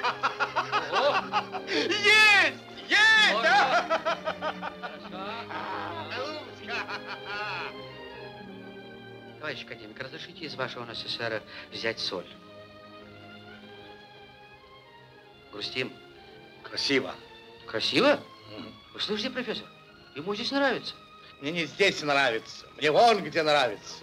Есть! Есть! Товарищ академик, разрешите из вашего НССР взять соль? Грустим? Красиво. Красиво? Вы слышите, профессор? Ему здесь нравится. Мне не здесь нравится. Мне вон где нравится.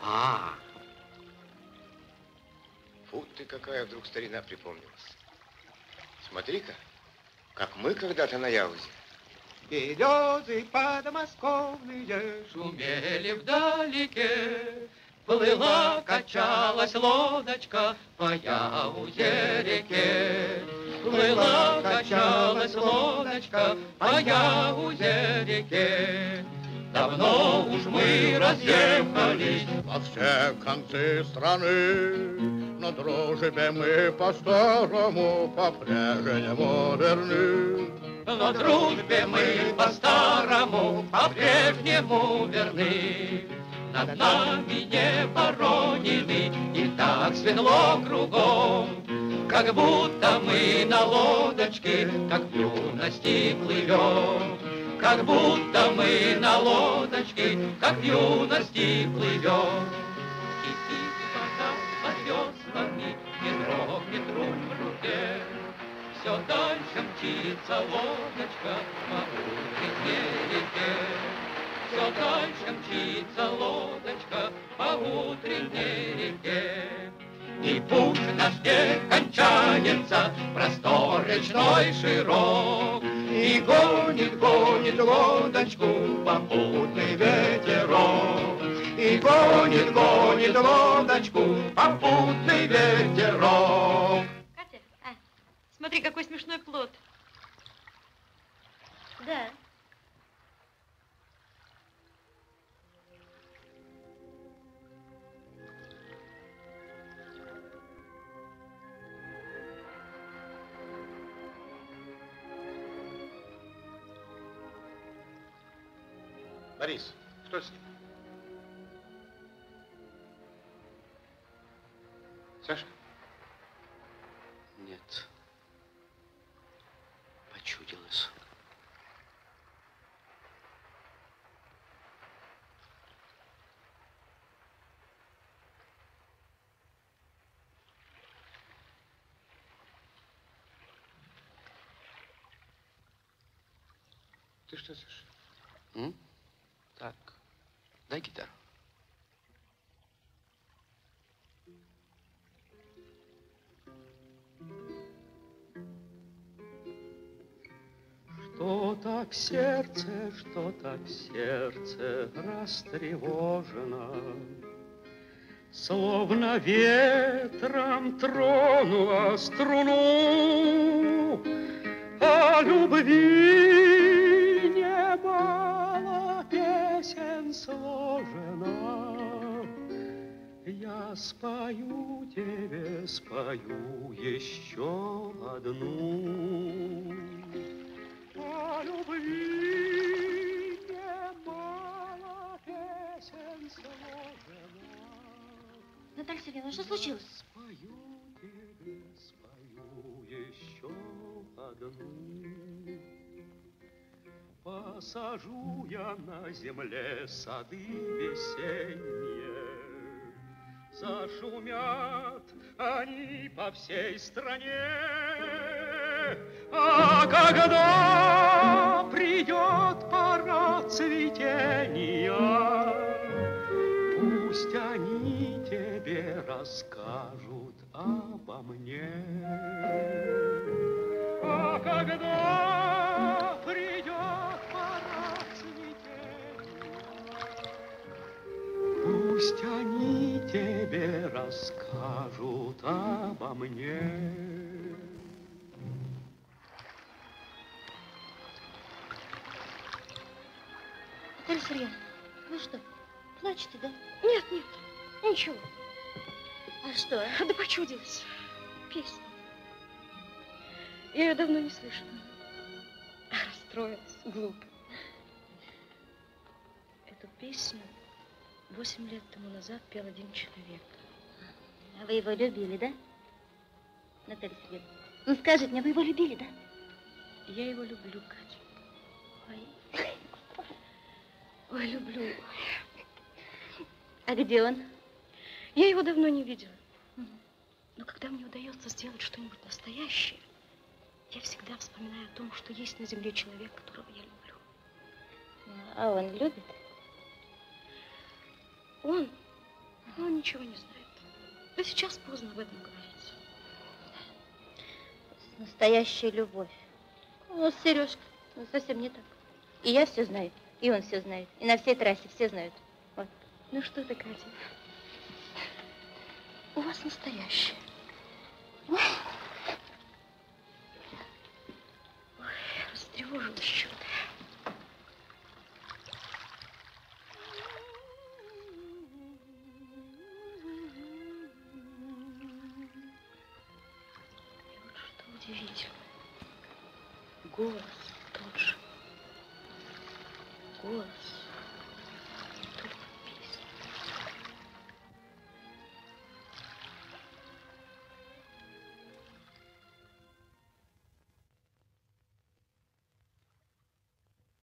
Фу ты, какая вдруг старина припомнилась. Смотри-ка, как мы когда-то на Яузе. Березы подмосковные шумели вдалеке, плыла, качалась лодочка по Яузе реке. Плыла, качалась лодочка по Яузе реке. Давно уж мы разъехались во все концы страны, но дружбе мы по-старому по-прежнему верны. Но дружбе мы по-старому по-прежнему верны. Над нами не Воронины, и так светло кругом, как будто мы на лодочке, как в юности плывем. Как будто мы на лодочке, как в юности плывем. Кипит вода под веслами, не дрогнет руль в руке. Все дальше мчится лодочка по утренней реке. Все дальше мчится лодочка по утренней реке. И путь наш не кончается, простор речной широк. И гонит, гонит лодочку попутный ветерок. И гонит, гонит лодочку попутный ветерок. Катя, смотри, какой смешной плод. Да. Борис, что с ним? Саша? Нет. Почудилось. Ты что, Саша? Так, дай гитару. Что так сердце растревожено, словно ветром тронула струну, о любви немало песен сложено. Я спою тебе, спою еще одну. О любви немало песен сложено. Наталья Сергеевна, что случилось? Спою тебе, спою еще одну. Посажу я на земле сады весенние, зашумят они по всей стране. А когда придет пора цветения, пусть они тебе расскажут обо мне. А когда придет пора цветения, пусть они тебе расскажут обо мне. Наталья Сергеевна, ну что, плачете, да? Нет, ничего. А что? Да почудилась. Песня. Я ее давно не слышала. Расстроилась, глупо. Эту песню 8 лет тому назад пел один человек. А вы его любили, да, Наталья Сергеевна? Ну, скажите мне, вы его любили, да? Я его люблю, Катя. Ой. Ой, люблю. А где он? Я его давно не видела. Но когда мне удается сделать что-нибудь настоящее, я всегда вспоминаю о том, что есть на земле человек, которого я люблю. А он любит? Он ничего не знает. Да сейчас поздно об этом говорить. Настоящая любовь. Ну, Сережка, ну, совсем не так. И я все знаю, и он все знает. И на всей трассе все знают. Вот. Ну что ты, Катя? У вас настоящее. Ой, растревожилась что-то. И вот что удивительно. Голос тот же. Голос